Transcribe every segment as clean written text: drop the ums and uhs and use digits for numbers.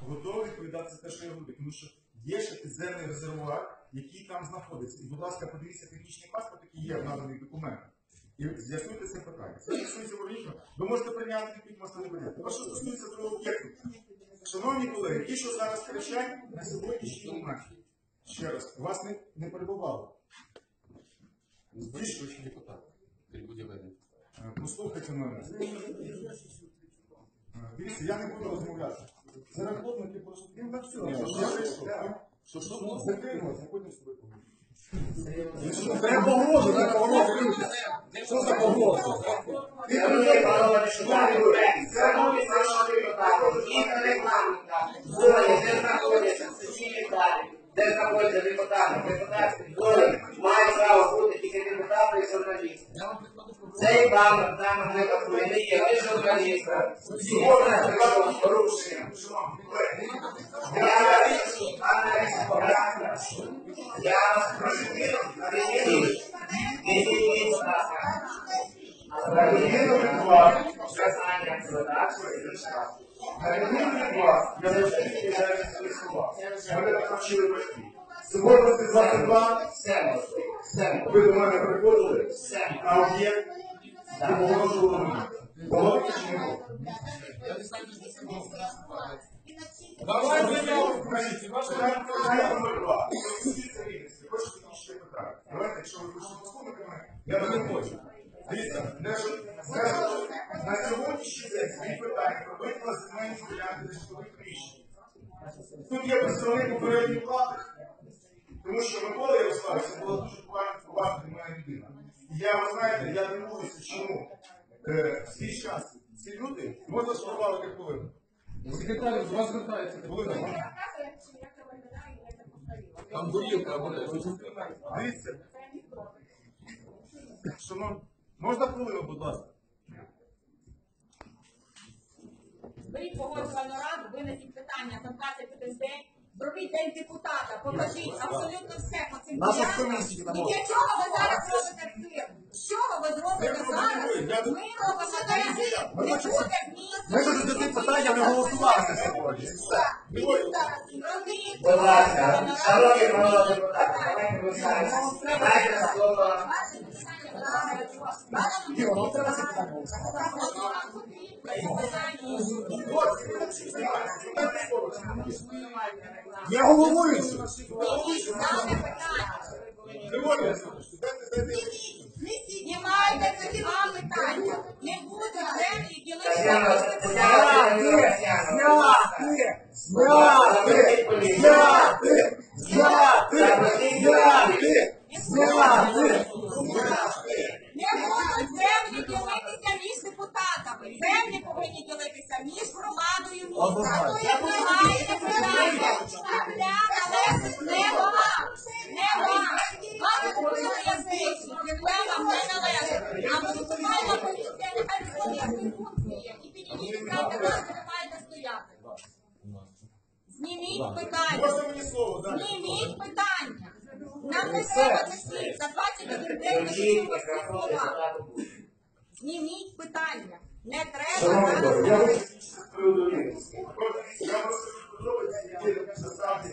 готовий відповідати за те, що я роблю, тому що є ще підземний резервуар, який там знаходиться. І, будь ласка, подивіться технічний паспорт, який є в наданих документах. І з'ясуйте це питання. Це стосується логічно. Ви можете прийняти відповідь, можете не прийняти. А що стосується другого об'єкту? Шановні колеги, ті, що зараз кричать, на сьогоднішній момент, ще раз, вас не перебувало. Збільшуючи депутат. Послухайте мене. Дивіться, я не буду розмовляти. Це рахунки просто. Він на все. Що закрилося, не будемо з тобою поговорити. Це погоду, це погоду. Що за погоду? Це робиться, що згідно регламента, зоні, де знаходяться сесійні залі, де знаходяться депутати, депутатські зони, мають право бути тільки депутати і журналісти. Цей пан там випадку не є ні журналістом, згодом з порушенням. Я вас прошу, не будь ласка. Перевірили від вас. Сказання задачу і рішення. Перевірили від вас. Я не вчитель, я не спілкував. Мене так навчили батьки. Сьогодні 22. Все. Ви до мене приходили, Все. а об'єкт допоможували мені. Було чи не було? Давай заяву. Значить, питання номер 2. Хочу ще питання. Давайте, якщо ви хочете послухати мене, я не хочу. Дивіться, на сьогоднішній день свої питання про виділення земельних ділянки для житлових приміщень. Тут є представник попередньої влади, тому що Микола Ярославович була дуже поважна для мене людина. І я, ви знаєте, я дивуюся, чому в свій час ці люди можна сформувати як хвилину. Секретар, з вас звертається. Хвилина. Там горілка буде. Дивіться. Шановні, можна хвилину, будь ласка? Зберіть погоджувальну раду, винесіть питання на 21 день, зробіть день депутата, покажіть абсолютно все по цим ділянкам. І для чого ви зараз робите цирк? З чого ви зробите зараз? Ми робимо цирк. Не буде місця. Ми ж за ці питання не голосували сьогодні. Будь ласка, шановні народні депутати, давайте ви зараз. Дайте слово. Я головуючий. Знімайте тоді вам питання. Не буде землі ділити. Не будуть землі ділитися між депутатами. Землі повинні ділитися між громадою міста. Як ви маєте питання, належить не вам. Не вам. Вам купили язичні, це вам не належить. А муніципальна поліція нехай виконує функції. І підійдіть, знаєте, вас ви маєте стояти. Зніміть питання. Зніміть питання. Нам не треба тисніть. За 21 день не чуємо всі слова. Зніміть питання. Не треба зараз. Я хочу з приводу рівності. Я просто подобається, які насправді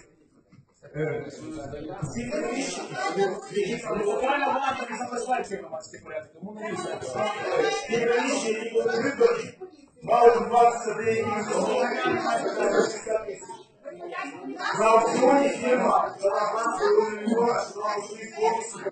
ці приміщення, Локальна влада не забезпечує громадський порядок, тому не візьме. ці приміщення, які були вибрані, мали збуватися деякими законами. На аукціоні фірма, вона вам повинна, що вона у своїх повністю